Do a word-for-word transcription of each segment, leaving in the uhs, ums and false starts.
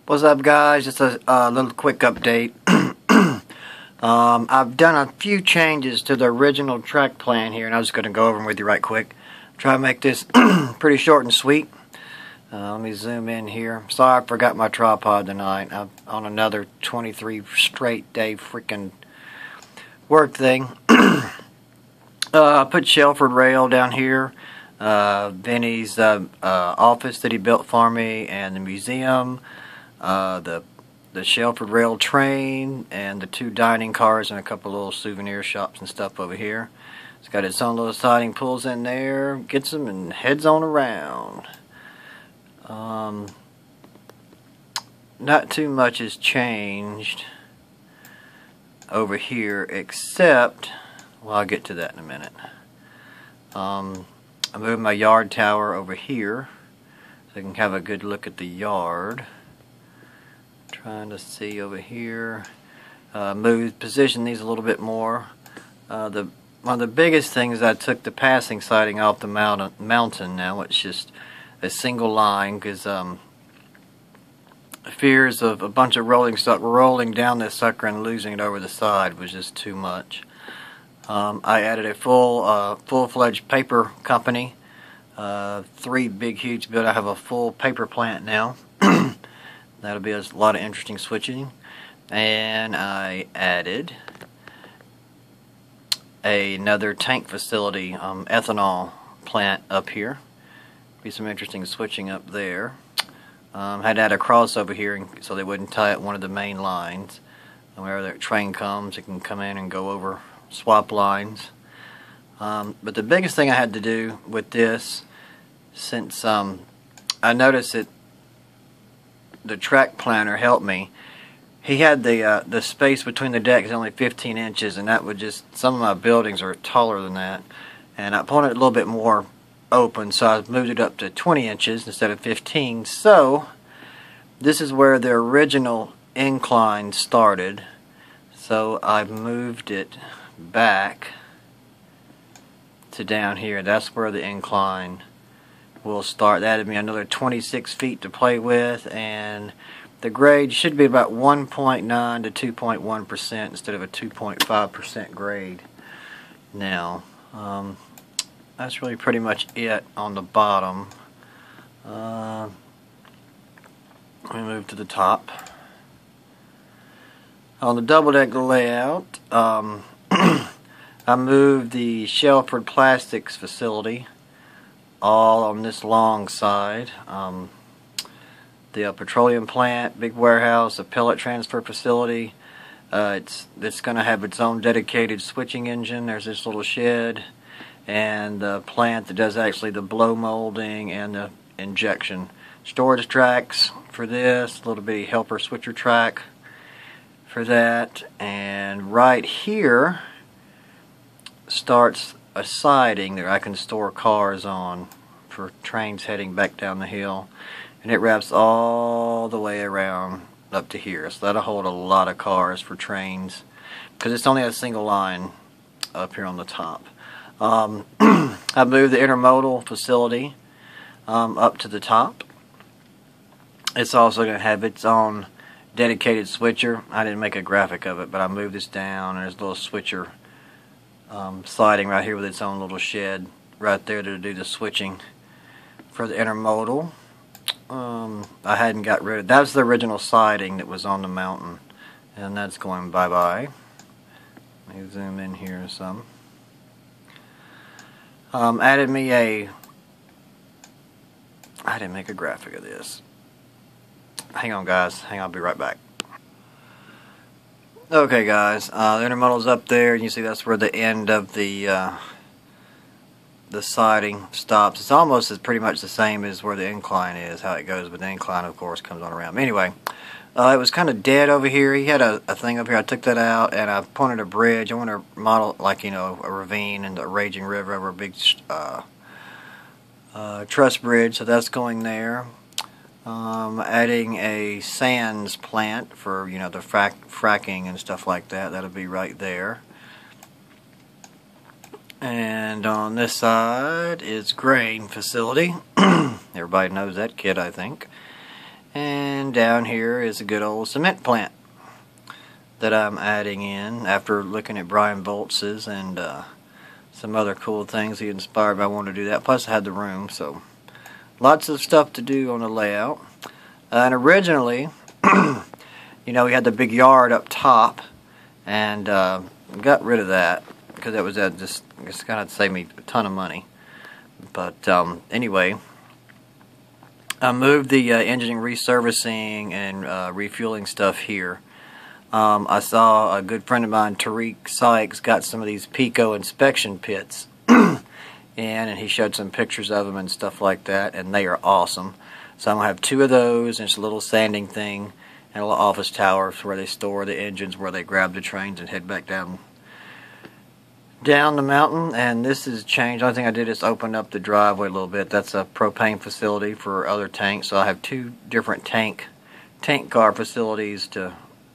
What's up, guys? Just a uh, little quick update. um, I've done a few changes to the original track plan here, and I was just going to go over them with you right quick. Try to make this pretty short and sweet. Uh, let me zoom in here. Sorry, I forgot my tripod tonight. I'm on another twenty-three straight day freaking work thing. uh, I put Shelford Rail down here. Uh, Vinny's uh, uh, office that he built for me, and the museum. Uh, the the Shelford Rail train, and the two dining cars, and a couple little souvenir shops and stuff over here. It's got its own little siding, pulls in there, gets them, and heads on around. Um, not too much has changed over here, except, well, I'll get to that in a minute. Um, I moved my yard tower over here, so I can have a good look at the yard. Trying to see over here. Uh, moved, positioned these a little bit more. Uh, the one of the biggest things, I took the passing siding off the mountain. Mountain now it's just a single line, because um, fears of a bunch of rolling stuff rolling down this sucker and losing it over the side was just too much. Um, I added a full, uh, full-fledged paper company. Uh, three big, huge build. I have a full paper plant now. That'll be a lot of interesting switching. And I added a, another tank facility, um, ethanol plant up here. Be some interesting switching up there. Um, had to add a crossover here so they wouldn't tie at one of the main lines. And whenever the train comes, it can come in and go over swap lines. Um, but the biggest thing I had to do with this, since um, I noticed that the track planner helped me. He had the uh, the space between the decks only fifteen inches, and that would just, some of my buildings are taller than that, and I wanted it a little bit more open, so I moved it up to twenty inches instead of fifteen. So this is where the original incline started, so I moved it back to down here. That's where the incline will start. That would be another twenty-six feet to play with, and the grade should be about one point nine to two point one percent instead of a two point five percent grade. Now, um, that's really pretty much it on the bottom. Uh, let me move to the top. On the double deck layout, um, I moved the Shelford Plastics facility all on this long side. Um, the uh, petroleum plant, big warehouse, a pellet transfer facility. Uh, it's it's going to have its own dedicated switching engine. There's this little shed, and the plant that does actually the blow molding and the injection. Storage tracks for this, a little bitty helper switcher track for that, and right here starts a siding that I can store cars on for trains heading back down the hill, and it wraps all the way around up to here, so that'll hold a lot of cars for trains, because it's only a single line up here on the top. um, I moved the intermodal facility um, up to the top. It's also going to have its own dedicated switcher. I didn't make a graphic of it, but I moved this down, and there's a little switcher Um, sliding right here with its own little shed right there to do the switching for the intermodal. Um, I hadn't got rid of that. Was the original siding that was on the mountain, and that's going bye bye. Let me zoom in here some. Um, added me a. I didn't make a graphic of this. Hang on, guys. Hang on. I'll be right back. Okay, guys, uh, the intermodal's up there, and you see that's where the end of the uh, the siding stops. It's almost as pretty much the same as where the incline is, how it goes, but the incline, of course, comes on around. Anyway, uh, it was kind of dead over here. He had a, a thing up here. I took that out, and I pointed a bridge. I want to model, like, you know, a ravine and a raging river over a big uh, uh, truss bridge, so that's going there. Um, adding a sands plant for, you know, the frac fracking and stuff like that. That'll be right there. And on this side is grain facility. Everybody knows that kid, I think. And down here is a good old cement plant that I'm adding in after looking at Brian Voltz's and uh, some other cool things he inspired me. I wanted to do that. Plus I had the room, so lots of stuff to do on the layout. Uh, and originally, you know, we had the big yard up top, and uh, got rid of that because that was uh, just it's gonna save me a ton of money. But um, anyway, I moved the uh, engine reservicing and uh, refueling stuff here. Um, I saw a good friend of mine, Tariq Sykes, got some of these Pico inspection pits, and and he showed some pictures of them and stuff like that, and they are awesome. So I'm gonna have two of those, and it's a little sanding thing, and a little office tower where they store the engines, where they grab the trains and head back down down the mountain. And this is changed. The only thing I did is open up the driveway a little bit. That's a propane facility for other tanks. So I have two different tank tank car facilities to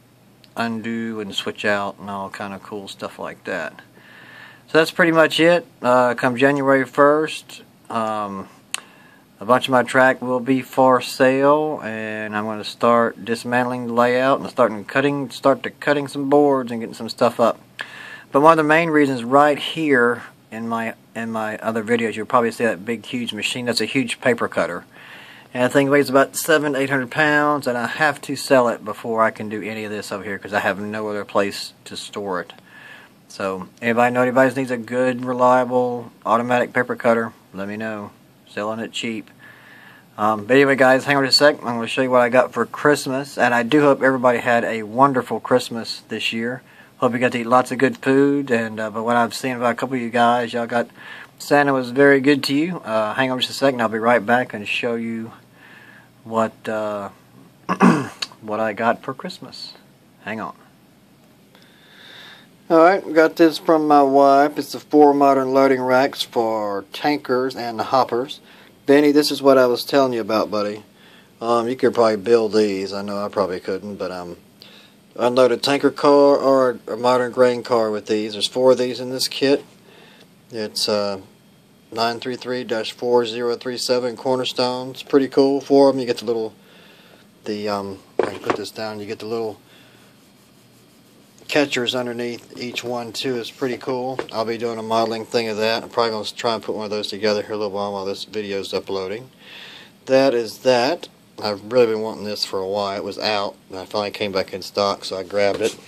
undo and switch out and all kind of cool stuff like that. So that's pretty much it. Uh, come January first, um, a bunch of my track will be for sale, and I'm going to start dismantling the layout and starting cutting, start to cutting some boards and getting some stuff up. But one of the main reasons, right here in my in my other videos, you'll probably see that big, huge machine. That's a huge paper cutter, and the thing weighs about seven, eight hundred pounds, and I have to sell it before I can do any of this over here because I have no other place to store it. So, anybody know anybody needs a good, reliable, automatic paper cutter? Let me know. Selling it cheap. Um, but anyway, guys, hang on just a sec. I'm going to show you what I got for Christmas. And I do hope everybody had a wonderful Christmas this year. Hope you got to eat lots of good food. And uh, but what I've seen about a couple of you guys, y'all got Santa was very good to you. Uh, hang on just a second. I'll be right back and show you what uh, what I got for Christmas. Hang on. Alright, we got this from my wife. It's the four modern loading racks for tankers and the hoppers. Benny, this is what I was telling you about, buddy. Um, you could probably build these. I know I probably couldn't, but um, unload a tanker car or a modern grain car with these. There's four of these in this kit. It's uh, nine three three dash four zero three seven Cornerstone. It's pretty cool. Four of them. You get the little, the um, I can put this down. You get the little catchers underneath each one too. Is pretty cool. I'll be doing a modeling thing of that. I'm probably going to try and put one of those together here a little while while this video is uploading. That is that. I've really been wanting this for a while. It was out and I finally came back in stock, so I grabbed it,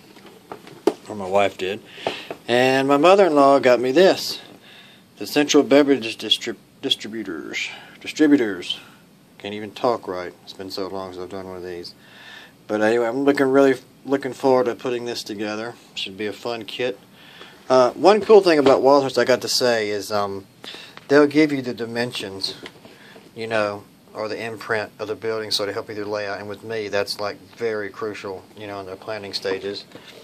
or my wife did. And my mother-in-law got me this, the Central Beverage Distrib Distributors Distributors can't even talk right. It's been so long since I've done one of these. But anyway, I'm looking really looking forward to putting this together. Should be a fun kit. Uh, one cool thing about Walthurst I got to say is um, they'll give you the dimensions, you know, or the imprint of the building, so to help you through layout. And with me, that's like very crucial, you know, in the planning stages.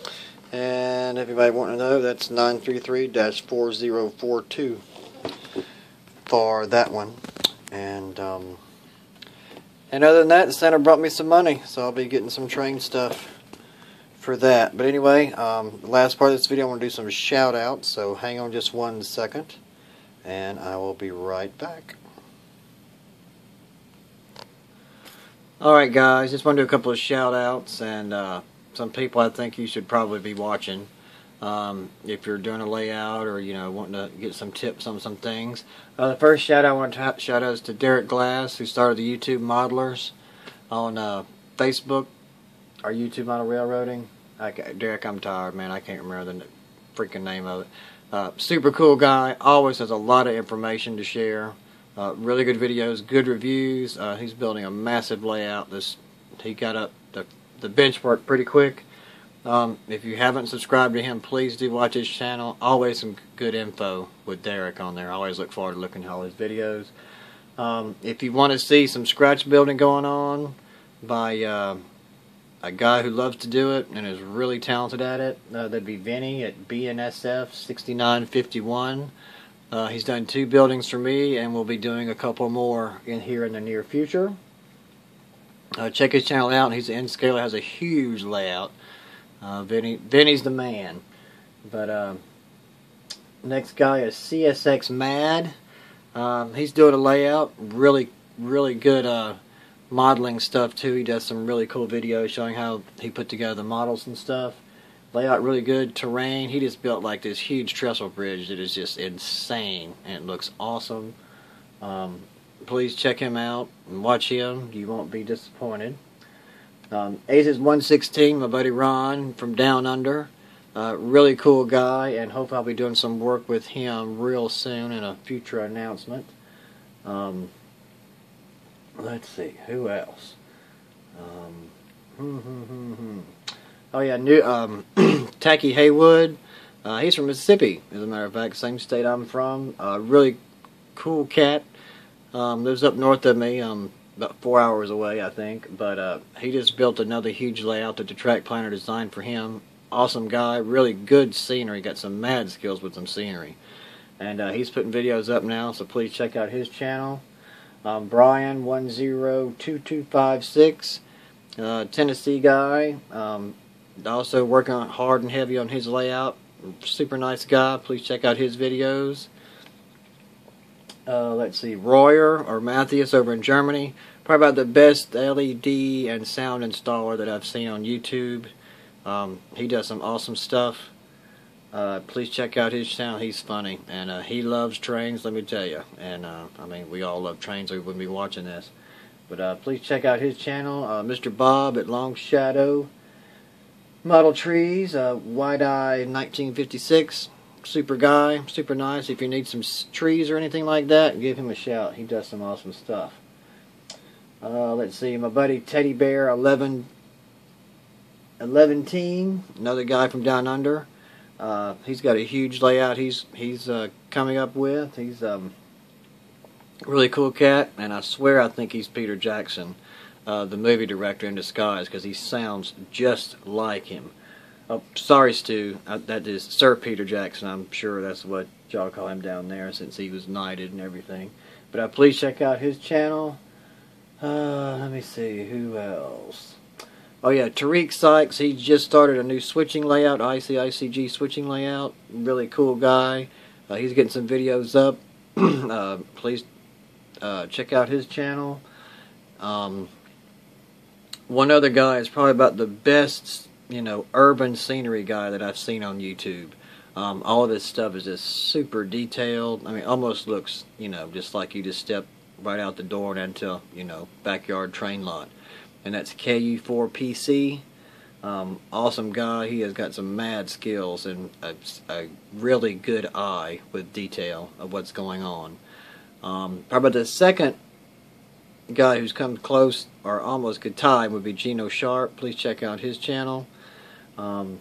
And if anybody want to know, that's nine three three dash four zero four two for that one. And um, and other than that, the center brought me some money, so I'll be getting some train stuff for that. But anyway, um, the last part of this video I want to do some shout outs, so hang on just one second and I will be right back. Alright guys, just want to do a couple of shout outs and uh, some people I think you should probably be watching um, if you're doing a layout or you know wanting to get some tips on some things. Uh, the first shout out I want to shout out is to Derek Glass, who started the YouTube Modelers on uh, Facebook. Our YouTube Model Railroading. I, Derek, I'm tired, man. I can't remember the freaking name of it. Uh, super cool guy. Always has a lot of information to share. Uh, really good videos, good reviews. Uh, he's building a massive layout. This he got up the the benchmark pretty quick. Um, if you haven't subscribed to him, please do watch his channel. Always some good info with Derek on there. I always look forward to looking at all his videos. Um, if you want to see some scratch building going on by Uh, a guy who loves to do it and is really talented at it, uh, that'd be Vinny at B N S F sixty-nine fifty-one. Uh, he's done two buildings for me and will be doing a couple more in here in the near future. Uh, check his channel out. He's in scale, has a huge layout. Uh, Vinny, Vinny's the man. But uh, next guy is C S X Mad. Um, he's doing a layout, really, really good. Uh, modeling stuff too. He does some really cool videos showing how he put together the models and stuff. Layout really good. Terrain. He just built like this huge trestle bridge that is just insane and it looks awesome. Um, please check him out and watch him. You won't be disappointed. Um, Aces one sixteen, my buddy Ron from Down Under. Uh, really cool guy, and hope I'll be doing some work with him real soon in a future announcement. Um, let's see, who else? Um, hmm, hmm, hmm, hmm. Oh yeah, new um, Tacky Haywood. Uh, he's from Mississippi, as a matter of fact, same state I'm from. Uh, really cool cat. Um, lives up north of me, um, about four hours away, I think. But uh, he just built another huge layout that the track planner designed for him. Awesome guy, really good scenery. Got some mad skills with some scenery. And uh, he's putting videos up now, so please check out his channel. Um, Brian one zero two two five six, uh, Tennessee guy. Um, also working on hard and heavy on his layout. Super nice guy. Please check out his videos. Uh, let's see, Royer or Matthias over in Germany. Probably about the best L E D and sound installer that I've seen on YouTube. Um, he does some awesome stuff. Uh, please check out his channel. He's funny, and uh, he loves trains, let me tell you. And uh, I mean, we all love trains, or we wouldn't be watching this. But uh, please check out his channel. Uh, Mister Bob at Long Shadow Model Trees, uh, Wide Eye nineteen fifty-six. Super guy, super nice. If you need some trees or anything like that, give him a shout. He does some awesome stuff. Uh, let's see, my buddy Teddy Bear eleven eleven teen, another guy from Down Under. Uh, he's got a huge layout he's he's uh, coming up with. He's um, a really cool cat, and I swear I think he's Peter Jackson, uh, the movie director in disguise, because he sounds just like him. Oh, sorry, Stu. Uh, that is Sir Peter Jackson. I'm sure that's what y'all call him down there, since he was knighted and everything. But uh, please check out his channel. Uh, let me see, who else? Oh yeah, Tariq Sykes. He just started a new switching layout, I C I C G switching layout. Really cool guy. Uh, he's getting some videos up. uh, please uh, check out his channel. Um, one other guy is probably about the best, you know, urban scenery guy that I've seen on YouTube. Um, all of his stuff is just super detailed. I mean, almost looks, you know, just like you just step right out the door and into, you know, backyard train lot. And that's K U four P C. Um, awesome guy. He has got some mad skills and a, a really good eye with detail of what's going on. Um, probably the second guy who's come close or almost good time would be Gino Sharp. Please check out his channel. Um,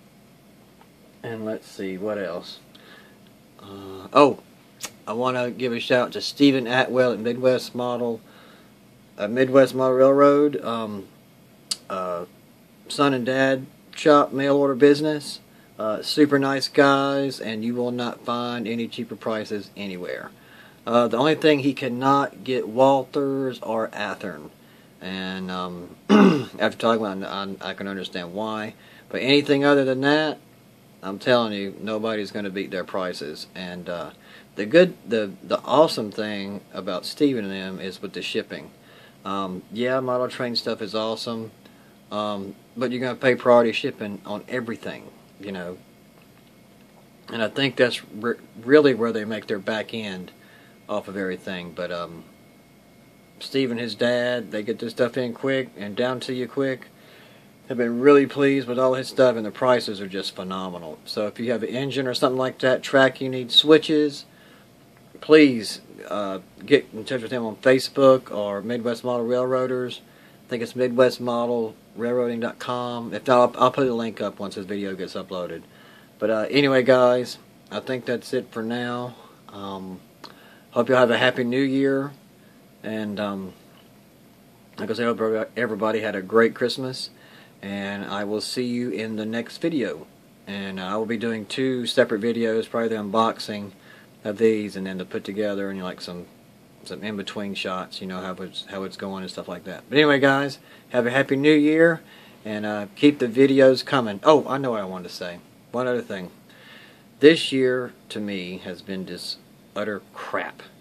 and let's see, what else? Uh, oh, I want to give a shout out to Stephen Atwell at Midwest Model, uh, Midwest Model Railroad, um, uh, son and dad shop, mail order business. Uh, super nice guys, and you will not find any cheaper prices anywhere. Uh, the only thing he cannot get Walthers or Athearn, and um, after talking about it, I, I can understand why. But anything other than that, I'm telling you, nobody's going to beat their prices. And uh, the good, the the awesome thing about Steven and them is with the shipping. Um, yeah, model train stuff is awesome, um, but you're going to pay priority shipping on everything, you know. And I think that's re really where they make their back end off of everything. But um, Steve and his dad, they get this stuff in quick and down to you quick. Have been really pleased with all his stuff, and the prices are just phenomenal. So if you have an engine or something like that, track you need switches, please uh, get in touch with him on Facebook or Midwest Model Railroaders. I think it's midwest model railroading dot com. If not, I'll, I'll put a link up once this video gets uploaded. But uh, anyway, guys, I think that's it for now. Um, hope you have a happy new year, and um, like I said, hope everybody had a great Christmas. And I will see you in the next video. And uh, I will be doing two separate videos, probably the unboxing of these, and then to put together and you know, like some some in between shots, you know how it's how it's going and stuff like that. But anyway, guys, have a happy New Year, and uh, keep the videos coming. Oh, I know what I wanted to say. One other thing. This year to me has been just utter crap.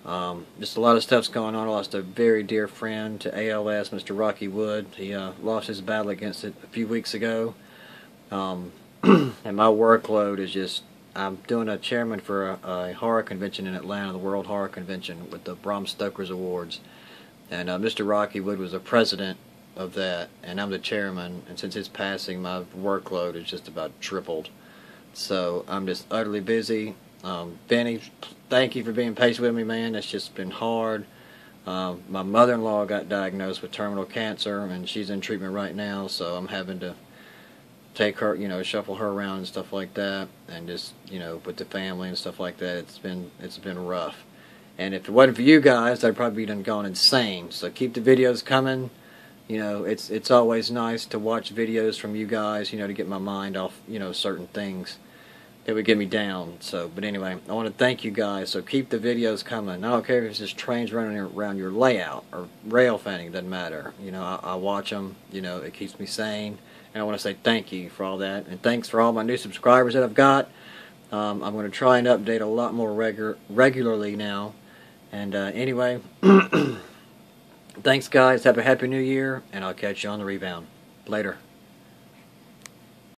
Um, just a lot of stuff's going on. I lost a very dear friend to A L S, Mister Rocky Wood. He uh, lost his battle against it a few weeks ago. Um, and my workload is just, I'm doing a chairman for a, a horror convention in Atlanta, the World Horror Convention, with the Bram Stoker's Awards. And uh, Mister Rocky Wood was the president of that, and I'm the chairman. And since his passing, my workload is just about tripled. So I'm just utterly busy. Um, Benny, thank you for being patient with me, man. It's just been hard. Um, my mother-in-law got diagnosed with terminal cancer, and she's in treatment right now, so I'm having to take her, you know, shuffle her around and stuff like that, and just, you know, with the family and stuff like that. It's been, it's been rough. And if it wasn't for you guys, I'd probably be done gone insane. So keep the videos coming. You know, it's it's always nice to watch videos from you guys, you know, to get my mind off, you know, certain things that would get me down. So, but anyway, I want to thank you guys. So keep the videos coming. I don't care if it's just trains running around your layout or rail fanning, it doesn't matter. You know, I, I watch them. You know, it keeps me sane. And I want to say thank you for all that. And thanks for all my new subscribers that I've got. Um, I'm going to try and update a lot more regu regularly now. And uh, anyway, thanks guys. Have a happy new year. And I'll catch you on the rebound. Later.